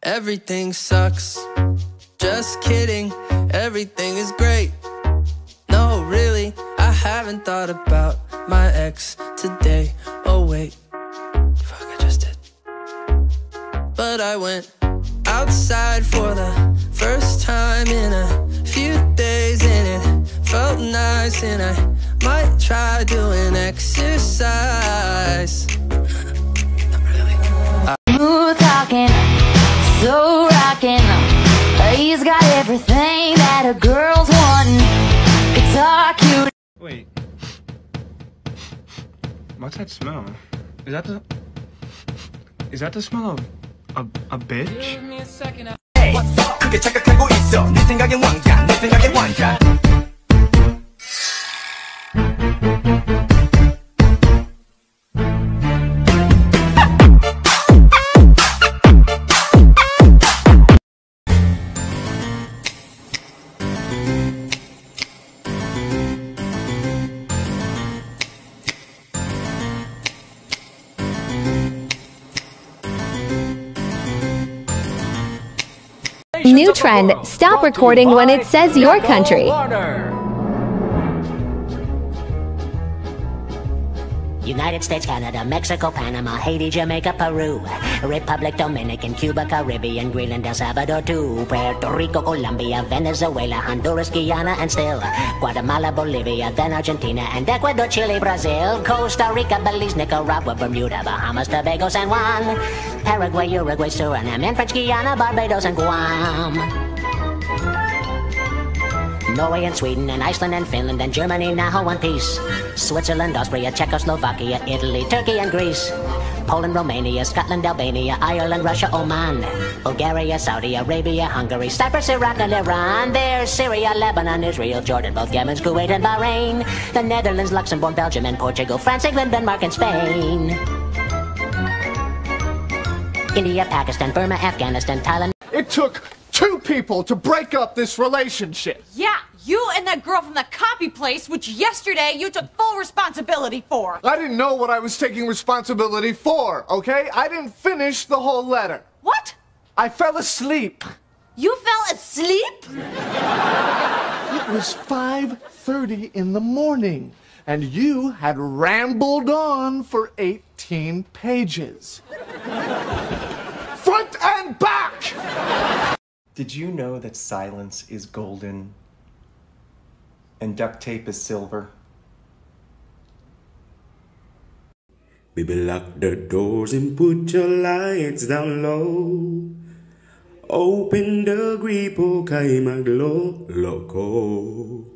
everything sucks. Just kidding, everything is great. No, really, I haven't thought about my ex today. Oh wait, fuck, I just did. But I went outside for the first time in a few days, and it felt nice, and I might try doing exercise. Not really. Smooth talking, so rocking. He's got everything that a girl's wanting. Guitar cute. Wait. What's that smell? Is that the smell of a bitch? Hey, 크게 착각하고 있어. 네 생각엔 왕자, 내 생각엔 왕자. New trend, stop recording when it says your country. United States, Canada, Mexico, Panama, Haiti, Jamaica, Peru, Republic Dominican, Cuba, Caribbean, Greenland, El Salvador too, Puerto Rico, Colombia, Venezuela, Honduras, Guyana, and still Guatemala, Bolivia, then Argentina, and Ecuador, Chile, Brazil, Costa Rica, Belize, Nicaragua, Bermuda, Bahamas, Tobago, San Juan, Paraguay, Uruguay, Suriname, and French Guiana, Barbados, and Guam. Norway and Sweden and Iceland and Finland and Germany now one piece. Switzerland, Austria, Czechoslovakia, Italy, Turkey and Greece. Poland, Romania, Scotland, Albania, Ireland, Russia, Oman. Bulgaria, Saudi Arabia, Hungary, Cyprus, Iraq and Iran. There's Syria, Lebanon, Israel, Jordan, both Yemen, Kuwait and Bahrain. The Netherlands, Luxembourg, Belgium and Portugal, France, England, Denmark and Spain. India, Pakistan, Burma, Afghanistan, Thailand. It took 2 people to break up this relationship. Yeah, you and that girl from the copy place, which yesterday you took full responsibility for. I didn't know what I was taking responsibility for, okay? I didn't finish the whole letter. What? I fell asleep. You fell asleep? It was 5:30 in the morning, and you had rambled on for 18 pages. Front and back! Did you know that silence is golden and duct tape is silver? Baby, lock the doors and put your lights down low. Open the gripo kay maglo-loko.